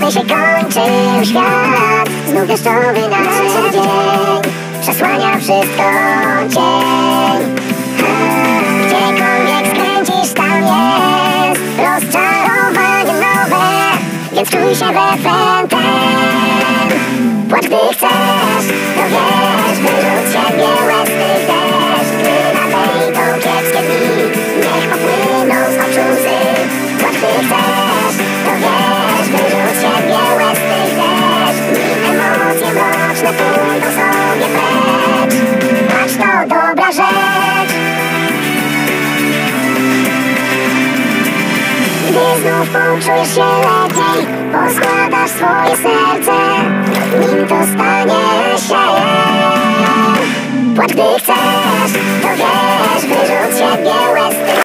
Gdy się kończy świat, znów deszczowy nadszedł dzień, przesłania wszystko cień. Gdziekolwiek skręcisz, tam jest rozczarowanie nowe, więc czuj się refren ten. Płacz gdy chcesz, to wiesz, wyrzuć siebie łez tych deszcz. Gdy nadejdą kiepskie dni, niech popłyną z oczu łzy. Płacz gdy chcesz, to wiesz, wyrzuć siebie łez tych deszcz. Nim emocje mroczne pójdą sobie precz. Płacz to dobra rzecz. Gdy znów poczujesz się lepiej, poskładasz swoje serce, nim to stanie się. Płacz gdy chcesz, to wiesz, wyrzuć siebie łez.